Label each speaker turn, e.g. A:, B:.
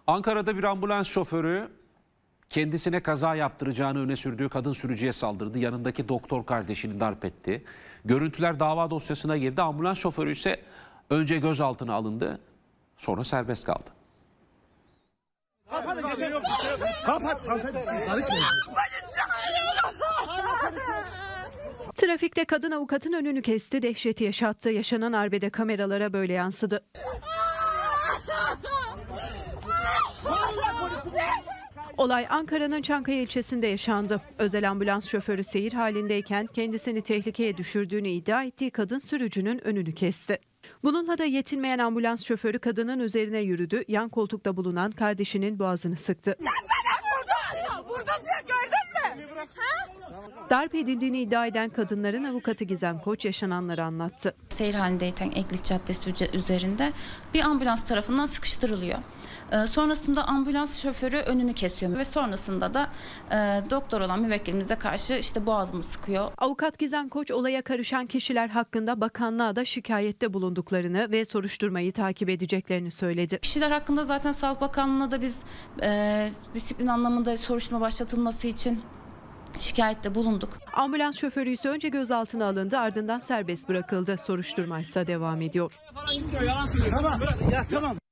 A: Ankara'da bir ambulans şoförü kendisine kaza yaptıracağını öne sürdüğü kadın sürücüye saldırdı. Yanındaki doktor kardeşini darp etti. Görüntüler dava dosyasına girdi. Ambulans şoförü ise önce gözaltına alındı, sonra serbest kaldı.
B: Trafikte kadın avukatın önünü kesti, dehşeti yaşattı. Yaşanan arbede kameralara böyle yansıdı. Olay Ankara'nın Çankaya ilçesinde yaşandı. Özel ambulans şoförü seyir halindeyken kendisini tehlikeye düşürdüğünü iddia ettiği kadın sürücünün önünü kesti. Bununla da yetinmeyen ambulans şoförü kadının üzerine yürüdü, yan koltukta bulunan kardeşinin boğazını sıktı.
C: Vurdum diye gördün mü?
B: Darp edildiğini iddia eden kadınların avukatı Gizem Koç yaşananları anlattı.
D: Seyir halindeyken Eklik Caddesi üzerinde bir ambulans tarafından sıkıştırılıyor. Sonrasında ambulans şoförü önünü kesiyor ve sonrasında da doktor olan müvekkilimize karşı boğazını sıkıyor.
B: Avukat Gizem Koç olaya karışan kişiler hakkında bakanlığa da şikayette bulunduklarını ve soruşturmayı takip edeceklerini söyledi.
D: Kişiler hakkında zaten Sağlık Bakanlığı'na da biz disiplin anlamında soruşturma başlatılması için şikayette bulunduk.
B: Ambulans şoförü ise önce gözaltına alındı, ardından serbest bırakıldı. Soruşturma ise devam ediyor.
E: Tamam.